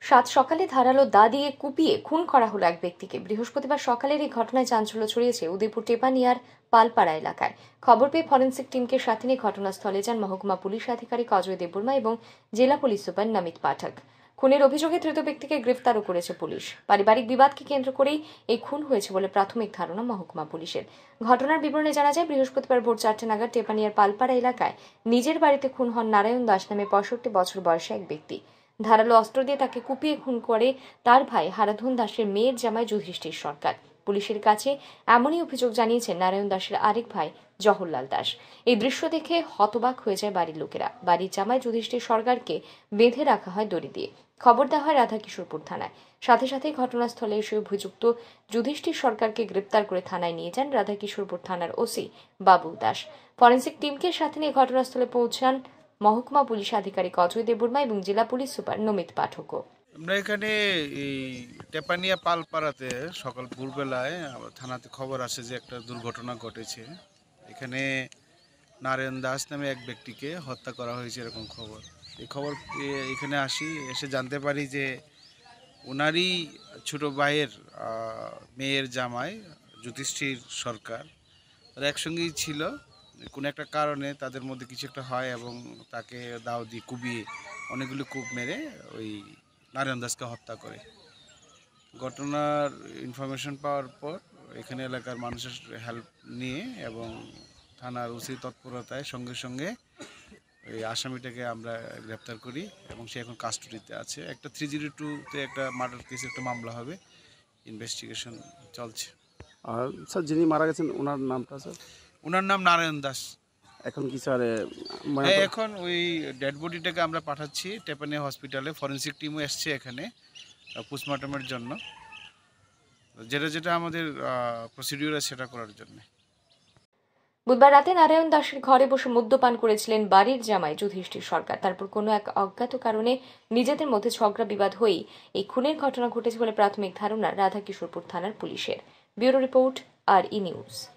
সাত সকালে ধারালো দা দিয়ে কুপিয়ে খুন করা হলো এক ব্যক্তিকে। বৃহস্পতিবার সকালের এই ঘটনায় চাঞ্চল্য ছড়িয়েছে উদয়পুর টেপানিয়ার পালপাড়া এলাকায়। খবর পেয়ে ফরেন্সিক টিমকে সাথে নিয়ে ঘটনাস্থলে যান মহকুমা পুলিশ আধিকারিক অজয় দেববর্মা এবং জেলা পুলিশ সুপার নমিত পাঠক। খুনের অভিযোগে ধৃত ব্যক্তিকে গ্রেফতারও করেছে পুলিশ। পারিবারিক বিবাদকে কেন্দ্র করেই এই খুন হয়েছে বলে প্রাথমিক ধারণা মহকুমা পুলিশের। ঘটনার বিবরণে জানা যায়, বৃহস্পতিবার ভোর 4টে নাগাদ টেপানিয়ার পালপাড়া এলাকায় নিজের বাড়িতে খুন হন নারায়ণ দাস নামে 65 বছর বয়সী এক ব্যক্তি। ধারালো অস্ত্র দিয়ে তাকে কুপিয়ে খুন করে তার ভাই হারাধন দাসের মেয়ের জামাই যুধিষ্ঠির সরকার। পুলিশের কাছে এমনই অভিযোগ জানিয়েছেন নারায়ণ দাসের আরেক ভাই জহরলাল দাস। এই দৃশ্য দেখে হতবাক হয়ে যায় বাড়ির লোকেরা। বাড়ির জামাই যুধিষ্ঠির সরকারকে বেঁধে রাখা হয় দড়ি দিয়ে। খবর দেওয়া হয় রাধাকিশোরপুর থানায়। সাথে সাথেই ঘটনাস্থলে এসে অভিযুক্ত যুধিষ্ঠির সরকারকে গ্রেপ্তার করে থানায় নিয়ে যান রাধাকিশোরপুর থানার ওসি বাবুল দাস। ফরেন্সিক টিমকে সাথে নিয়ে ঘটনাস্থলে পৌঁছান মহকুমা পুলিশ আধিকারিক অজয় দেববর্মা এবং জেলা পুলিশ সুপার নমিত পাঠকও। আমরা এখানে এই টেপানিয়া পালপাড়াতে সকাল ভোরবেলায় থানাতে খবর আসে যে একটা দুর্ঘটনা ঘটেছে। এখানে নারায়ণ দাস নামে এক ব্যক্তিকে হত্যা করা হয়েছে এরকম খবর। এই খবর এখানে এসে জানতে পারি যে ওনারই ছোট ভাইয়ের মেয়ের জামাই যুধিষ্ঠির সরকার তারা একসঙ্গেই ছিল। কোনো একটা কারণে তাদের মধ্যে কিছু একটা হয় এবং তাকে দাও দিয়ে কুবিয়ে অনেকগুলো কূপ মেরে ওই নারায়ণ দাসকে হত্যা করে। ঘটনার ইনফরমেশন পাওয়ার পর এখানে এলাকার মানুষের হেল্প নিয়ে এবং থানার ওসি তৎপরতায় সঙ্গে সঙ্গে এই আসামিটাকে আমরা গ্রেপ্তার করি এবং সে এখন কাস্টডিতে আছে। একটা 302-তে একটা মার্ডার কেসে একটা মামলা হবে, ইনভেস্টিগেশন চলছে। আর স্যার যিনি মারা গেছেন ওনার নামটা স্যার? ওনার নাম নারায়ণ দাস। এখন কি স্যার এখন ওই ডেড বডিটাকে আমরা পাঠাচ্ছি টেপানিয়া হসপিটালে। ফরেন্সিক টিমও এসছে এখানে পোস্টমর্টমের জন্য, যেটা আমাদের প্রসিডিউর আছে সেটা করার জন্য। বুধবার রাতে নারায়ণ দাসের ঘরে বসে মদ্যপান করেছিলেন বাড়ির জামাই যুধিষ্ঠির সরকার। তারপর কোনো এক অজ্ঞাত কারণে নিজেদের মধ্যে ঝগড়া বিবাদ হয়েই এই খুনের ঘটনা ঘটেছে বলে প্রাথমিক ধারণা রাধাকিশোরপুর থানার পুলিশের। Bureau report, R E news.